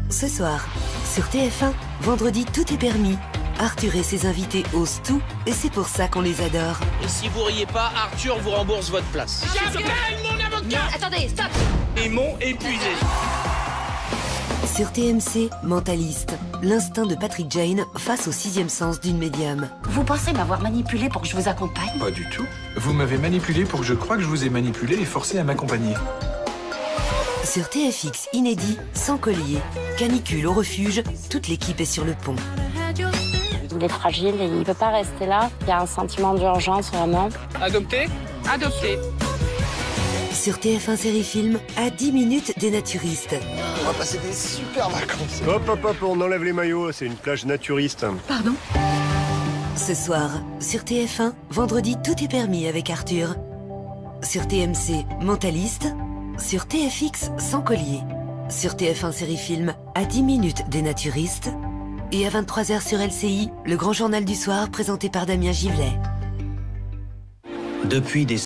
Ce soir, sur TF1, vendredi tout est permis. Arthur et ses invités osent tout et c'est pour ça qu'on les adore. Et si vous riez pas, Arthur vous rembourse votre place. J'appelle mon avocat. Non, attendez, stop. Ils m'ont épuisé. Sur TMC, Mentaliste, l'instinct de Patrick Jane face au sixième sens d'une médium. Vous pensez m'avoir manipulé pour que je vous accompagne? Pas du tout. Vous m'avez manipulé pour que je croie que je vous ai manipulé et forcé à m'accompagner. Sur TFX, inédit, sans collier, canicule au refuge, toute l'équipe est sur le pont. Il est fragile et il ne peut pas rester là. Il y a un sentiment d'urgence vraiment. Adopté? Adopté. Sur TF1 Série Film, à 10 minutes des naturistes. On va passer des super vacances. Hop, hop, hop, on enlève les maillots, c'est une plage naturiste. Pardon? Ce soir, sur TF1, vendredi tout est permis avec Arthur. Sur TMC, Mentaliste. Sur TFX, sans collier. Sur TF1 Série Film, à 10 minutes des naturistes. Et à 23h sur LCI, le grand journal du soir présenté par Damien Givlet. Depuis des